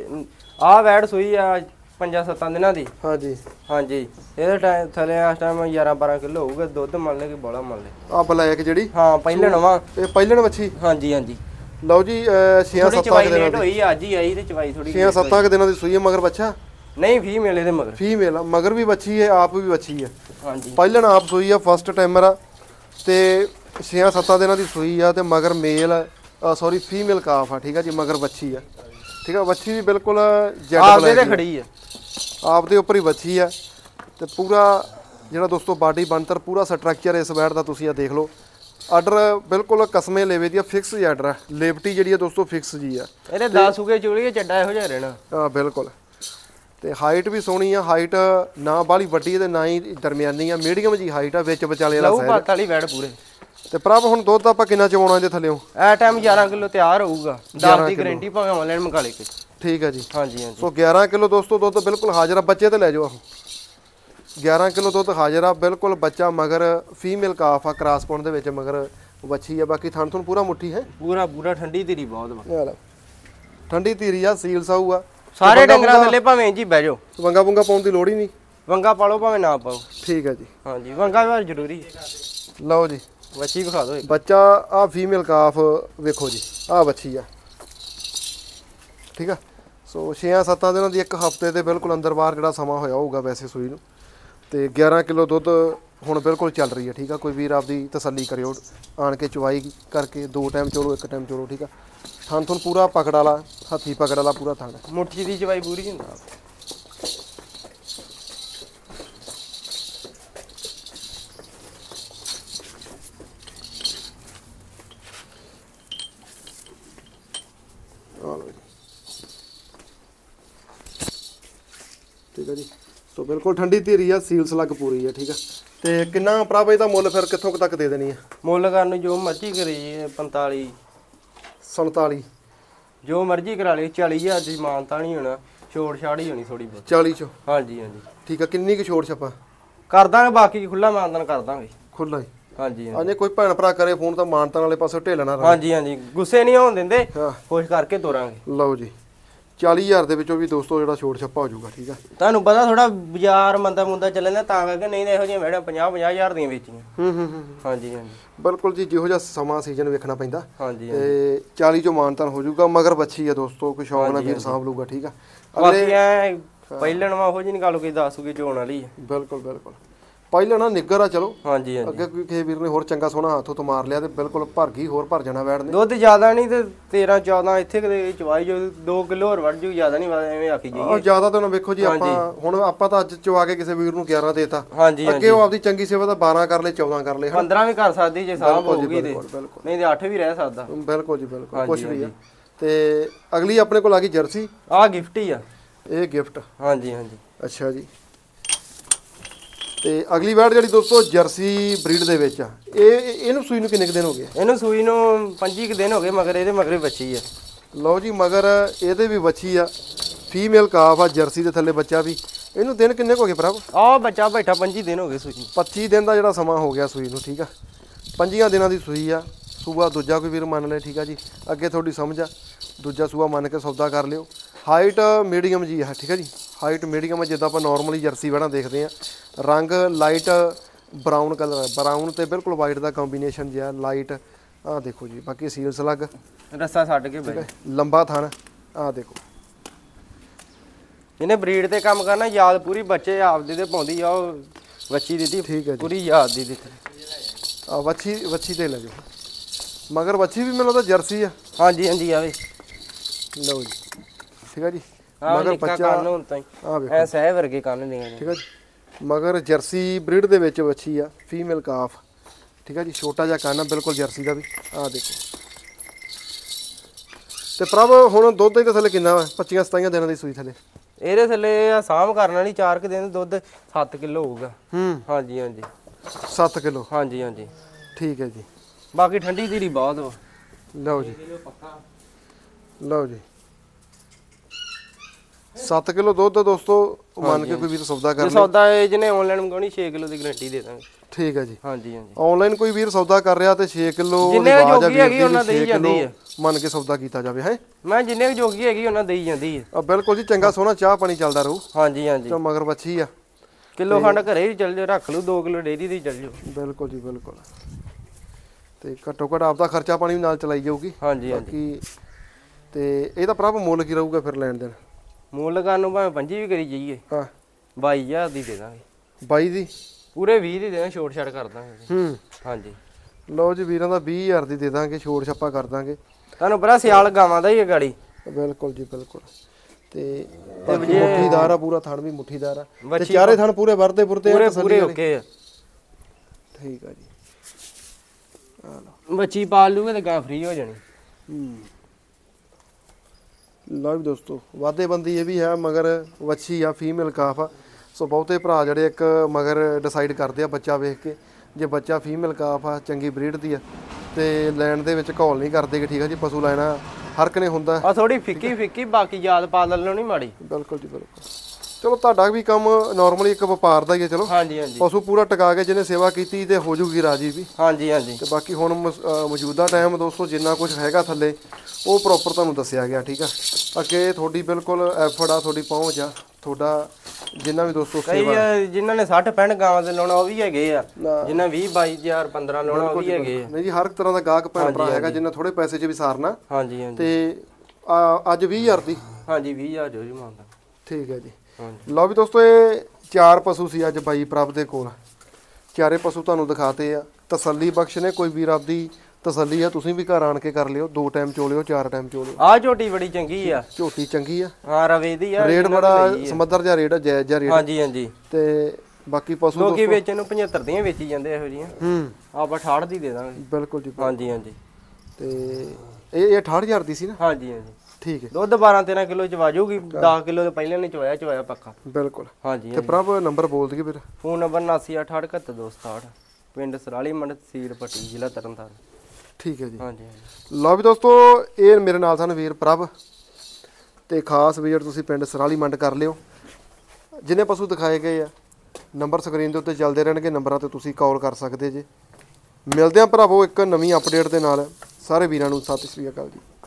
ਆਹ ਵੈੜ ਸੂਈ ਆ ਪੰਜਾਂ ਸੱਤਾਂ ਦਿਨਾਂ ਦੀ। ਹਾਂਜੀ ਹਾਂਜੀ। ਇਹਦੇ ਟਾਈਮ ਥਲੇ ਇਸ ਟਾਈਮ ਗਿਆਰਾਂ ਬਾਰਾਂ ਕਿਲੋ ਹੋਊਗਾ ਦੁੱਧ। ਮੰਨ ਲੈ ਕਿ ਬੋਲਾ ਮੰਨ ਲੈ। ਆ ਬਲੈਕ ਜਿਹੜੀ? ਹਾਂ ਪਹਿਲਣ ਵਾ। ਇਹ ਪਹਿਲਣ ਵੱਛੀ? ਹਾਂਜੀ ਹਾਂਜੀ। ਲਓ ਜੀ ਛੇ ਸੱਤਾਂ ਦਿਨਾਂ ਦੀ ਹੋਈ ਅੱਜ ਹੀ ਆਈ ਤੇ ਚਵਾਈ ਥੋੜੀ ਛੇ ਸੱਤਾਂ ਦਿਨਾਂ ਦੀ ਸੂਈ ਹੈ। ਮਗਰ ਬੱਚਾ? ਨਹੀਂ ਫੀਮੇਲ ਇਹਦੇ ਮਗਰ। ਫੀਮੇਲ ਆ। ਮਗਰ ਵੀ ਵੱਛੀ ਹੈ, ਆਪ ਵੀ ਵੱਛੀ ਹੈ। ਹਾਂਜੀ। ਪਹਿਲਣ ਆਪ ਸੂਈ ਆ, ਫਸਟ ਟਾਈਮਰ ਆ। ਤੇ ਛੇ ਸੱਤਾਂ ਦਿਨਾਂ ਦੀ ਸੂਈ ਆ। ਤੇ ਮਗਰ ਮੇਲ ਸੌਰੀ ਫੀਮੇਲ ਕਾਫ ਆ। ਠੀਕ ਆ ਜੀ। ਮਗਰ ਵੱਛੀ ਆ। ਠੀਕ ਆ। ਵੱਛੀ ਵੀ ਬਿਲਕੁਲ ਜੈਡ ਆਪਦੇ ਤੇ ਖੜੀ ਆ। ਆਪਦੇ ਉੱਪਰ ਹੀ ਵੱਛੀ ਆ। ਤੇ ਪੂਰਾ ਜਿਹੜਾ ਦੋਸਤੋ ਬਾਡੀ ਬਣਤਰ, ਪੂਰਾ ਸਟਰਕਚਰ ਇਸ ਵੈੜ ਦਾ ਤੁਸੀਂ ਆ ਦੇਖ ਲਓ। ਆਰਡਰ ਬਿਲਕੁਲ ਕਸਮੇ ਲੇਵੇ ਦੀ ਆ, ਫਿਕਸ ਹੀ ਆਰਡਰ ਆ। ਲੇਵਟੀ ਜਿਹੜੀ ਆ ਦੋਸਤੋ ਫਿਕਸ ਜੀ ਆ। ਇਹਦੇ ਦਸ ਸੁਗੇ ਚੁਲੀਏ ਚੱਡਾ ਇਹੋ ਜਿਹਾ ਰਹਿਣਾ। ਹਾਂ ਬਿਲਕੁਲ। ਤੇ ਹਾਈਟ ਵੀ ਸੋਹਣੀ ਆ। ਹਾਈਟ ਨਾ ਬਾਹਲੀ ਵੱਡੀ ਤੇ ਨਾ ਹੀ ਦਰਮਿਆਨੀ ਆ, ਮੀਡੀਅਮ ਜੀ ਹਾਈਟ ਆ। ਵਿੱਚ ਵਿਚਾਲੇ ਵਾਲਾ ਸਾਈਜ਼। ਲਹੂ ਪੱਤ ਵਾਲੀ ਵੈੜ ਪੂਰੇ। ਤੇ ਪ੍ਰਭ ਹੁਣ ਦੁੱਧ ਆਪਾਂ ਕਿੰਨਾ ਚਵਾਉਣਾ ਇਹਦੇ ਥੱਲੇੋਂ? ਇਹ ਟਾਈਮ ਗਿਆਰਾਂ ਕਿਲੋ ਤਿਆਰ ਹੋਊਗਾ। ਦਸ ਦੀ ਗਾਰੰਟੀ ਭਾਵੇਂ ਆਨਲਾਈਨ ਮੰਗਾ ਲੈ ਕੇ। ਠੀਕ ਹੈ ਜੀ। ਹਾਂਜੀ ਹਾਂਜੀ। ਸੋ ਗਿਆਰਾਂ ਕਿਲੋ ਦੋਸਤੋ ਦੁੱਧ ਬਿਲਕੁਲ ਹਾਜ਼ਰ ਆ। ਬੱਚੇ ਤੇ ਲੈ ਜਾਓ। ਗਿਆਰਾਂ ਕਿਲੋ ਦੁੱਧ ਹਾਜ਼ਰ ਆ ਬਿਲਕੁਲ। ਬੱਚਾ ਮਗਰ ਫੀਮੇਲ ਕਾਫ ਆ, ਕ੍ਰਾਸ ਪਾਉਣ ਦੇ ਵਿੱਚ ਮਗਰ ਵੱਛੀ ਆ। ਬਾਕੀ ਥਣ ਥਣ ਪੂਰਾ ਮੁੱਠੀ ਹੈ, ਪੂਰਾ ਪੂਰਾ ਠੰਡੀ ਧੀਰੀ ਬਹੁਤ ਵਾ। ਠੰਡੀ ਧੀਰੀ ਆ, ਸੀਲ ਸਾਊ ਆ। ਸਾਰੇ ਡੰਗਰਾਂ ਥੱਲੇ ਭਾਵੇਂ ਜੀ ਬਹਿ ਜਾਓ। ਵੰਗਾ ਵੰਗਾ ਪਾਉਣ ਦੀ ਲੋੜ ਹੀ ਨਹੀਂ। ਵੰਗਾ ਪਾ ਲਓ ਭਾਵੇਂ ਨਾ ਪਾਓ। ਠੀਕ ਹੈ ਜੀ। ਹਾਂਜੀ ਵੰਗਾ ਵੀ ਜ਼ਰੂਰੀ। ਲਓ ਜੀ ਵੱਛੀ ਵਿਖਾ ਦਿਓ। ਬੱਚਾ ਆ ਫੀਮੇਲ ਕਾਫ ਵੇਖੋ ਜੀ, ਆ ਵੱਛੀ ਆ। ਠੀਕ ਆ। ਸੋ ਛੇ ਸੱਤ ਦਿਨਾਂ ਦੀ, ਇੱਕ ਹਫ਼ਤੇ ਦੇ ਬਿਲਕੁਲ ਅੰਦਰ ਬਾਹਰ ਜਿਹੜਾ ਸਮਾਂ ਹੋਇਆ ਹੋਊਗਾ ਵੈਸੇ ਸੂਈ ਨੂੰ। ਤੇ ਗਿਆਰਾਂ ਕਿਲੋ ਦੁੱਧ ਹੁਣ ਬਿਲਕੁਲ ਚੱਲ ਰਹੀ ਹੈ। ਠੀਕ ਆ। ਕੋਈ ਵੀਰ ਆਪਦੀ ਤਸੱਲੀ ਕਰਿਓ, ਆਣ ਕੇ ਚਵਾਈ ਕਰਕੇ ਦੋ ਟਾਈਮ ਚੋਲੋ, ਇੱਕ ਟਾਈਮ ਚੋਲੋ। ਠੀਕ ਆ। ਥਣ ਥਣ ਪੂਰਾ ਪਕੜ ਵਾਲਾ, ਹੱਥੀ ਪਕੜ ਵਾਲਾ ਪੂਰਾ ਥਣ। ਮੁੱਠੀ ਦੀ ਚਵਾਈ ਪੂਰੀ ਹੁੰਦਾ। ਠੀਕ ਹੈ ਜੀ। ਸੋ ਬਿਲਕੁਲ ਠੰਡੀ ਧੀਰੀ ਆ, ਸੀਲ ਸਲੱਗ ਪੂਰੀ ਆ। ਠੀਕ ਆ। ਤੇ ਕਿੰਨਾ ਭਰਾ ਇਹਦਾ ਮੁੱਲ ਫਿਰ ਕਿੱਥੋਂ ਤੱਕ ਦੇ ਦੇਣੀ ਆ? ਮੁੱਲ ਕਰਨ ਨੂੰ ਜੋ ਮਰਜ਼ੀ ਕਰੀ ਜੀ। ਪੰਤਾਲੀ ਸੰਤਾਲੀ ਜੋ ਮਰਜ਼ੀ ਕਰਾ ਲਈ। ਚਾਲੀ ਹਜ਼ਾਰ ਦੀ ਮਾਨਤਾ ਨਹੀਂ ਹੋਣਾ, ਛੋੜ ਛਾੜ ਹੀ ਹੋਣੀ ਥੋੜੀ ਬਹੁਤ। ਚਾਲੀ ਚੋਂ? ਹਾਂਜੀ ਹਾਂਜੀ। ਠੀਕ ਆ। ਕਿੰਨੀ ਕੁ ਛੋੜ ਛੱਪਾ ਕਰ ਦਾਂਗੇ, ਬਾਕੀ ਖੁੱਲਾ ਮਾਨਦਾਨ ਕਰ ਦਾਂਗੇ। ਖੁੱਲਾ ਹੀ? ਹਾਂਜੀ ਹਾਂਜੀ। ਕੋਈ ਭੈਣ ਭਰਾ ਕਰੇ ਫੋਨ ਤਾਂ ਮਾਨਤਾਨ ਵਾਲੇ ਪਾਸੇ ਢੇਲਣਾ। ਹਾਂਜੀ ਹਾਂਜੀ। ਗੁੱਸੇ ਨਹੀਂ ਹੋਣ ਦਿੰਦੇ, ਹਾਂ, ਖੁਸ਼ ਕਰਕੇ ਤੋਰਾਂਗੇ। ਲਓ ਜੀ ਚਾਲੀ ਹਜ਼ਾਰ ਦੇ ਵਿੱਚੋਂ ਵੀ ਦੋਸਤੋ ਜਿਹੜਾ ਛੋੜ ਛੱਪਾ ਹੋ ਜਾਊਗਾ। ਠੀਕ ਆ। ਤੁਹਾਨੂੰ ਪਤਾ ਥੋੜਾ ਬਾਜ਼ਾਰ ਮੰਦਾ ਮੁੰਦਾ ਚੱਲਦਾ ਤਾਂ ਕਰਕੇ, ਨਹੀਂ ਤਾਂ ਇਹੋ ਜਿਹੀਆਂ ਮੈਡਮ ਪੰਜਾਹ ਪੰਜਾਹ ਹਜ਼ਾਰ ਦੀਆਂ ਵੇਚੀਆਂ। ਹੂੰ ਹੂੰ ਹੂੰ। ਹਾਂਜੀ ਹਾਂਜੀ ਬਿਲਕੁਲ ਜੀ। ਜਿਹੋ ਜਿਹਾ ਸਮਾਂ ਸੀਜ਼ਨ ਵੇਖਣਾ ਪੈਂਦਾ। ਹਾਂਜੀ। ਤੇ ਚਾਲੀ ਚੋਂ ਮਾਨਤਾਨ ਹੋ ਜਾਊਗਾ। ਮਗਰ ਬੱਚੀ ਆ ਦੋਸਤੋ, ਕੋਈ ਸ਼ੌਂਕ ਨਾਲ ਵੀਰ ਸਾਂਭ ਲੂਗਾ। ਠੀਕ ਆ। ਬਾਕੀ ਐ ਪਹਿਲਣ ਵਾ ਉਹੋ ਜਿਹੀ ਨਹੀਂ ਗੱਲ ਕੋਈ ਦੱਸੂਗੀ ਚੋਣ ਵਾਲੀ ਹੈ। ਬਿਲਕੁਲ ਬਿਲਕੁਲ। ਪਹਿਲਾਂ ਨਾ ਨਿੱਗਰ ਆ। ਚਲੋ ਹਾਂਜੀ ਹਾਂਜੀ। ਅੱਗੇ ਕੋਈ ਕਿਸੇ ਵੀਰ ਨੇ ਹੋਰ ਚੰਗਾ ਸੋਹਣਾ ਹੱਥੋਂ ਤੋਂ ਮਾਰ ਲਿਆ ਤੇ ਬਿਲਕੁਲ ਭਰ ਗਈ, ਹੋਰ ਭਰ ਜਾਣਾ ਵੈੜ ਨੇ। ਦੁੱਧ ਜ਼ਿਆਦਾ ਨਹੀਂ ਤੇ ਤੇਰਾਂ ਚੌਦਾਂ ਇੱਥੇ ਕਿਤੇ ਚਵਾਈ ਜੋ ਦੋ ਕਿਲੋ ਹੋਰ ਵੱਢ ਜੂ, ਜ਼ਿਆਦਾ ਨਹੀਂ ਐਵੇਂ ਆਖੀ ਜਾਈਏ। ਉਹ ਜ਼ਿਆਦਾ ਤਾਂ ਨਾ ਵੇਖੋ ਜੀ। ਆਪਾਂ ਹੁਣ ਆਪਾਂ ਤਾਂ ਅੱਜ ਚਵਾ ਕੇ ਕਿਸੇ ਵੀਰ ਨੂੰ ਗਿਆਰਾਂ ਦੇਤਾ। ਹਾਂਜੀ ਅੱਗੇ ਉਹ ਆਪਦੀ ਚੰਗੀ ਸੇਵਾ ਤਾਂ ਬਾਰਾਂ ਕਰ ਲੇ, ਚੌਦਾਂ ਕਰ ਲੇ, ਪੰਦਰਾਂ ਵੀ ਕਰ ਸਕਦੀ ਜੇ ਸਾਂਭ ਹੋਊਗੀ ਤੇ, ਬਿਲਕੁਲ ਨਹੀਂ ਤੇ ਅੱਠ ਵੀ ਰਹਿ ਸਕਦਾ। ਬਿਲਕੁਲ ਜੀ ਬਿਲਕੁਲ। ਕੁਛ ਵੀ ਆ। ਤੇ ਅਗਲੀ ਆਪਣੇ ਕੋਲ ਆ ਗਈ ਜਰਸੀ। ਆਹ ਗਿਫਟ ਹੀ ਆ। ਇਹ ਗਿਫਟ? ਹਾਂਜੀ ਹਾਂਜੀ। ਅੱਛਾ ਜੀ। ਤੇ ਅਗਲੀ ਵੈੜ ਜਿਹੜੀ ਦੋਸਤੋ ਜਰਸੀ ਬਰੀਡ ਦੇ ਵਿੱਚ ਆ, ਇਹ ਇਹਨੂੰ ਸੂਈ ਨੂੰ ਕਿੰਨੇ ਕੁ ਦਿਨ ਹੋ ਗਏ? ਇਹਨੂੰ ਸੂਈ ਨੂੰ ਪੰਜੀ ਕੁ ਦਿਨ ਹੋ ਗਏ, ਮਗਰ ਇਹਦੇ ਮਗਰੇ ਬੱਚੀ ਆ। ਲਓ ਜੀ ਮਗਰ ਇਹਦੇ ਵੀ ਬੱਚੀ ਆ, ਫੀਮੇਲ ਕਾਫ ਆ, ਜਰਸੀ ਦੇ ਥੱਲੇ ਬੱਚਾ ਵੀ। ਇਹਨੂੰ ਦਿਨ ਕਿੰਨੇ ਕੁ ਹੋ ਗਏ ਭਰਾ? ਆਹ ਬੱਚਾ ਬੈਠਾ ਪੰਜੀ ਦਿਨ ਹੋ ਗਏ ਸੂਈ। ਪੱਚੀ ਦਿਨ ਦਾ ਜਿਹੜਾ ਸਮਾਂ ਹੋ ਗਿਆ ਸੂਈ ਨੂੰ। ਠੀਕ ਆ। ਪੰਜੀਆਂ ਦਿਨਾਂ ਦੀ ਸੂਈ ਆ। ਸੂਆ ਦੂਜਾ ਕੋਈ ਵੀਰ ਮੰਨ ਲੈ। ਠੀਕ ਆ ਜੀ। ਅੱਗੇ ਤੁਹਾਡੀ ਸਮਝ ਆ, ਦੂਜਾ ਸੂਆ ਮੰਨ ਕੇ ਸੌਦਾ ਕਰ ਲਿਓ। ਹਾਈਟ ਮੀਡੀਅਮ ਜੀ ਆ। ਠੀਕ ਆ ਜੀ। ਹਾਈਟ ਮੀਡੀਅਮ ਆ, ਜਿੱਦਾਂ ਆਪਾਂ ਨਾਰਮਲੀ ਜਰਸੀ ਵੜਾਂ ਦੇਖਦੇ ਆ। ਰੰਗ ਲਾਈਟ ਬਰਾਊਨ ਕਲਰ, ਬਰਾਊਨ ਤੇ ਬਿਲਕੁਲ ਵਾਈਟ ਦਾ ਕੰਬੀਨੇਸ਼ਨ ਜਿਹਾ ਲਾਈਟ। ਆਹ ਦੇਖੋ ਜੀ। ਬਾਕੀ ਸੀਲ ਸਲੱਗ, ਰੱਸਾ ਛੱਡ ਕੇ ਬਈ ਲੰਬਾ ਥਣ। ਆਹ ਦੇਖੋ। ਇਹਨੇ ਬਰੀਡ ਤੇ ਕੰਮ ਕਰਨਾ, ਯਾਦ ਪੂਰੀ ਬੱਚੇ ਆਪਦੇ ਤੇ ਪਾਉਂਦੀ ਆ। ਉਹ ਵੱਛੀ ਦਿੱਤੀ। ਠੀਕ ਹੈ ਜੀ। ਪੂਰੀ ਯਾਦ ਦੀ ਦਿੱਤੀ। ਆ ਵੱਛੀ ਵੱਛੀ ਤੇ ਲੈ ਜਾਓ। ਮਗਰ ਵੱਛੀ ਵੀ ਮੈਨੂੰ ਤਾਂ ਜਰਸੀ ਆ। ਹਾਂਜੀ ਹਾਂਜੀ। ਆਵੇ ਲਓ ਜੀ। ਠੀਕ ਆ ਜੀ। ਮਗਰ ਬੱਚਾ ਹੁਣ ਤਾਂ ਆ ਵੇਖੋ ਐ ਸਹਿ ਵਰਗੇ ਕੰਨ ਨੇ। ਠੀਕ ਆ ਜੀ। ਮਗਰ ਜਰਸੀ ਬਰੀਡ ਦੇ ਵਿੱਚ ਵੱਛੀ ਆ, ਫੀਮੇਲ ਕਾਫ। ਠੀਕ ਆ ਜੀ। ਛੋਟਾ ਜਿਹਾ ਕੰਨ ਆ ਬਿਲਕੁਲ ਜਰਸੀ ਦਾ ਵੀ। ਆਹ ਦੇਖੋ। ਤੇ ਪ੍ਰਭ ਹੁਣ ਦੁੱਧ ਇਹਦੇ ਥੱਲੇ ਕਿੰਨਾ ਵਾ? ਪੱਚੀਆਂ ਸਤਾਈਆਂ ਦਿਨਾਂ ਦੀ ਸੂਈ ਥੱਲੇ? ਇਹਦੇ ਥੱਲੇ ਆ ਸਾਂਭ ਕਰਨ ਵਾਲੀ ਚਾਰ ਕੁ ਦਿਨ ਦੁੱਧ ਸੱਤ ਕਿਲੋ ਹੋਊਗਾ। ਹੂੰ। ਹਾਂਜੀ ਹਾਂਜੀ। ਸੱਤ ਕਿਲੋ? ਹਾਂਜੀ ਹਾਂਜੀ। ਠੀਕ ਹੈ ਜੀ। ਬਾਕੀ ਠੰਡੀ ਧੀਰੀ ਬਹੁਤ ਵਾ। ਲਓ ਜੀ। ਲਓ ਜੀ। ਸੱਤ ਕਿਲੋ ਦੁੱਧ ਦੋਸਤੋ ਮੰਨ ਕੇ ਕੋਈ ਵੀਰ ਸੌਦਾ ਕਰ ਲੇ। ਸੌਦਾ ਜਿਹਨੇ ਆਨਲਾਈਨ ਮੰਗਾਉਣੀ ਛੇ ਕਿਲੋ ਦੀ ਗਾਰੰਟੀ ਦੇ ਦਾਂਗੇ। ਠੀਕ ਹੈ ਜੀ। ਹਾਂਜੀ ਹਾਂਜੀ। ਆਨਲਾਈਨ ਕੋਈ ਵੀਰ ਸੌਦਾ ਕਰ ਰਿਹਾ ਤੇ ਛੇ ਕਿਲੋ ਜਿੰਨੇ ਜੋਗੀ ਹੈਗੀ ਉਹਨਾਂ ਦੇਈ ਜਾਂਦੀ ਹੈ। ਮੰਨ ਕੇ ਸੌਦਾ ਕੀਤਾ ਜਾਵੇ ਹੈ। ਮੈਂ ਜਿੰਨੇ ਜੋਗੀ ਹੈਗੀ ਉਹਨਾਂ ਦੇਈ ਜਾਂਦੀ ਹੈ। ਆ ਬਿਲਕੁਲ ਜੀ। ਚੰਗਾ ਸੋਹਣਾ ਚਾਹ ਪਾਣੀ ਚੱਲਦਾ ਰਹੂ। ਹਾਂਜੀ ਹਾਂਜੀ। ਤੇ ਮਗਰ ਬੱਚੀ ਆ। ਕਿਲੋ ਖੰਡ ਘਰੇ ਵੀ ਚੱਲ ਜਾ, ਰੱਖ ਲੂ ਦੋ ਕਿਲੋ ਡੇਰੀ ਦੀ ਚੱਲ ਜਾਓ। ਬਿਲਕੁਲ ਜੀ ਬਿਲਕੁਲ। ਤੇ ਘੱਟੋ ਘੱਟ ਆਪਦਾ ਖਰਚਾ ਪਾਣੀ ਵੀ ਨਾਲ ਚਲਾਈ ਜਾਊਗੀ। ਹਾਂਜੀ ਹਾਂਜੀ। ਬਾਕੀ ਤੇ ਇਹਦਾ ਪ੍ਰਭ ਮੁੱਲ ਕੀ ਰਹੂਗਾ ਫਿਰ ਲੈਣ ਦੇਣ? ਮੁੱਲ ਕਰਨ ਨੂੰ ਭਾਵੇਂ ਪੰਜੀ ਵੀ ਕਰੀ ਜਾਈਏ। ਹਾਂ। ਬਾਈ ਹਜ਼ਾਰ ਦੀ ਦੇ ਦਾਂਗੇ। ਬਾਈ ਦੀ? ਪੂਰੇ ਵੀਹ ਦੀ ਦੇਣਾ, ਛੋਟ ਛਾਟ ਕਰ ਦਾਂਗੇ। ਹੂੰ। ਹਾਂਜੀ। ਲਓ ਜੀ ਵੀਰਾਂ ਦਾ ਵੀਹ ਹਜ਼ਾਰ ਦੀ ਦੇ ਦਾਂਗੇ, ਛੋੜ ਛੱਪਾ ਕਰ ਦਾਂਗੇ। ਤੁਹਾਨੂੰ ਪਤਾ ਸਿਆਲ ਗਾਵਾਂ ਦਾ ਹੀ ਹੈ ਗਾੜੀ। ਬਿਲਕੁਲ ਜੀ ਬਿਲਕੁਲ। ਤੇ ਮੁੱਠੀਦਾਰ ਆ ਪੂਰਾ, ਥਣ ਵੀ ਮੁੱਠੀਦਾਰ ਆ। ਤੇ ਚਾਰੇ ਥਣ ਪੂਰੇ ਵਰਦੇ ਪੁਰਤੇ ਪੂਰੇ ਪੂਰੇ ਓਕੇ ਆ। ਠੀਕ ਆ ਜੀ। ਆ ਲਓ। ਬੱਚੀ ਪਾਲ ਲੂਗੇ ਤੇ ਗਾਂ ਫ੍ਰੀ ਹੋ ਜਾਣੀ। ਹੂੰ। ਲਓ ਵੀ ਦੋਸਤੋ ਵਾਧੇ ਬੰਦੀ ਇਹ ਵੀ ਹੈ, ਮਗਰ ਵੱਛੀ ਆ, ਫੀਮੇਲ ਕਾਫ ਆ। ਸੋ ਬਹੁਤੇ ਭਰਾ ਜਿਹੜੇ ਇੱਕ ਮਗਰ ਡਿਸਾਈਡ ਕਰਦੇ ਆ ਬੱਚਾ ਵੇਖ ਕੇ, ਜੇ ਬੱਚਾ ਫੀਮੇਲ ਕਾਫ ਆ ਚੰਗੀ ਬਰੀਡ ਦੀ ਆ ਤੇ ਲੈਣ ਦੇ ਵਿੱਚ ਘੋਲ ਨਹੀਂ ਕਰਦੇ ਕਿ ਠੀਕ ਆ ਜੀ ਪਸ਼ੂ ਲੈਣਾ ਹਰ ਇੱਕ ਨੇ ਹੁੰਦਾ। ਆ ਥੋੜੀ ਫਿੱਕੀ ਫਿੱਕੀ ਬਾਕੀ ਯਾਦ ਪਾ ਲੈਣੋਂ ਨਹੀਂ ਮਾੜੀ। ਬਿਲਕੁਲ ਜੀ ਬਿਲਕੁਲ। ਚਲੋ ਤੁਹਾਡਾ ਵੀ ਕੰਮ ਨਾਰਮਲੀ ਇੱਕ ਵਪਾਰ ਦਾ ਹੀ ਹੈ। ਚਲੋ ਹਾਂਜੀ ਹਾਂਜੀ ਪਸ਼ੂ ਪੂਰਾ ਟਿਕਾ ਕੇ ਜਿਹਨੇ ਸੇਵਾ ਕੀਤੀ ਤੇ ਹੋ ਜੂਗੀ ਰਾਜੀ ਵੀ। ਹਾਂਜੀ ਹਾਂਜੀ ਤੇ ਬਾਕੀ ਹੁਣ ਮਸ- ਅਹ ਮੌਜੂਦਾ ਟਾਈਮ ਦੋਸਤੋ ਜਿੰਨਾ ਕੁਝ ਹੈਗਾ ਥੱਲੇ ਉਹ ਪ੍ਰੋਪਰ ਤੁਹਾਨੂੰ ਦੱਸਿਆ ਗਿਆ ਠੀਕ ਆ। ਅੱਗੇ ਤੁਹਾਡੀ ਬਿਲਕੁਲ ਐਫਰਟ ਆ ਤੁਹਾਡੀ ਪਹੁੰਚ ਆ ਤੁਹਾਡਾ ਜਿੰਨਾ ਵੀ ਦੋਸਤੋ ਕਈ ਸੇਵਾ ਆ ਜਿਨ੍ਹਾਂ ਨੇ ਸੱਠ ਪੈਂਹਠ ਗਾਵਾਂ ਦੇ ਲਾਉਣਾ ਉਹ ਵੀ ਹੈਗੇ ਆ, ਨਾ। ਜਿਨ੍ਹਾਂ ਵੀਹ ਬਾਈ ਹਜ਼ਾਰ ਪੰਦਰਾਂ ਲਾਉਣਾ ਉਹ ਵੀ ਹੈਗੇ ਆ। ਨਹੀਂ ਜੀ ਹਰ ਇੱਕ ਤਰ੍ਹਾਂ ਦਾ ਗਾਹਕ ਭੈਣ ਭਰਾ ਹੈਗਾ ਜਿੰਨਾ ਥੋੜੇ ਪੈਸੇ 'ਚ ਵੀ ਸਾਰਨਾ। ਹਾਂਜੀ ਹਾਂਜੀ ਤੇ ਆ, ਅੱਜ ਵੀਹ ਹਜ਼ਾਰ ਦੀ ਹਾਂਜੀ ਵੀਹ ਹਜ਼ਾਰ ਜੋ ਜੀ ਮੰਗਦਾ। ਠੀਕ ਹੈ ਜੀ। ਹਾਂਜੀ ਲਓ ਵੀ ਦੋਸਤੋ ਇਹ ਚਾਰ ਪਸ਼ੂ ਸੀ ਅੱਜ ਬਾਈ ਪ੍ਰਭ ਦੇ ਕੋਲ। ਚਾਰੇ ਪਸ਼ੂ ਤੁਹਾਨੂੰ ਦਿਖਾਤੇ ਆ ਤਸੱਲੀ ਬਖਸ਼ ਨੇ। ਕੋਈ ਵੀਰ ਆਪਦੀ ਤਸੱਲੀ ਆ ਤੁਸੀਂ ਵੀ ਘਰ ਆਣ ਕੇ ਕਰ ਲਿਓ। ਦੋ ਟਾਈਮ ਚੋਲਿਓ ਚਾਰ ਟਾਈਮ ਚੋਲਿਓ। ਆ ਝੋਟੀ ਬੜੀ ਚੰਗੀ ਆ, ਝੋਟੀ ਚੰਗੀ ਆ ਹਾਂ ਰਵੇ ਦੀ ਆ। ਰੇਟ ਬੜਾ ਸਮੱਦਰ ਜਿਹਾ ਰੇਟ ਆ ਜਾਇਜ਼ ਜਿਹਾ ਰੇਟ। ਹਾਂਜੀ ਹਾਂਜੀ ਤੇ ਬਾਕੀ ਪਸ਼ੂ ਲੋਕੀ ਵੇਚਣ ਨੂੰ ਪਝੱਤਰ ਦੀਆਂ ਵੇਚੀ ਜਾਂਦੇ ਇਹੋ ਜੀਆਂ। ਹੂੰ ਆਪਾਂ ਅਠਾਹਠ ਦੀ ਦੇ ਦਾਂਗੇ। ਬਿਲਕੁਲ ਜੀ। ਹਾਂਜੀ ਹਾਂਜੀ ਤੇ ਇਹ ਇਹ ਅਠਾਹਠ ਹਜ਼ਾਰ ਦੀ ਸੀ ਨਾ। ਹਾਂਜੀ ਹਾਂਜੀ ਠੀਕ ਹੈ। ਦੁੱਧ ਬਾਰਾਂ ਤੇਰਾਂ ਕਿਲੋ ਚਵਾ ਜੂਗੀ। ਦਸ ਕਿਲੋ ਤੋਂ ਪਹਿਲਾਂ ਨਹੀਂ ਚਵਾਇਆ ਚਵਾਇਆ ਪੱਕਾ। ਬਿਲਕੁਲ। ਹਾਂਜੀ ਤੇ ਪ੍ਰਭ ਨੰਬਰ ਬੋਲ ਦਈਏ ਫਿਰ। ਫੋਨ ਨੰਬਰ ਉਨਾਸੀ ਅਠਾਹਠ ਇਕਹੱਤਰ ਦੋ ਸੌ ਸਤਾਹਠ, ਪਿੰਡ ਸਰਾਲੀ ਮੰਡ, ਤਹਿਸੀਲ ਪੱਟੀ, ਜ਼ਿਲ੍ਹਾ ਤਰਨਤਾਰਨ। ਠੀਕ ਹੈ ਜੀ। ਹਾਂਜੀ ਹਾਂਜੀ ਲਓ ਵੀ ਦੋਸਤੋ ਇਹ ਮੇਰੇ ਨਾਲ ਸਨ ਵੀਰ ਪ੍ਰਭ ਤੇ ਖਾਸ ਵਿਜ਼ਿਟ ਤੁਸੀਂ ਪਿੰਡ ਸਰਾਲੀ ਮੰਡ ਕਰ ਲਿਓ। ਜਿੰਨੇ ਪਸ਼ੂ ਦਿਖਾਏ ਗਏ ਆ ਨੰਬਰ ਸਕਰੀਨ ਦੇ ਉੱਤੇ ਚੱਲਦੇ ਰਹਿਣਗੇ, ਨੰਬਰਾਂ ਤੇ ਤੁਸੀਂ ਕਾਲ ਕਰ ਸਕਦੇ ਜੇ। ਮਿਲਦੇ ਆ ਭਰਾਵੋ ਇੱਕ ਨਵੀਂ ਅਪਡੇਟ ਦੇ ਨਾਲ। ਸਾਰੇ ਵੀਰਾਂ ਨੂੰ ਸਤਿ ਸ਼੍ਰੀ ਅਕਾਲ ਜੀ।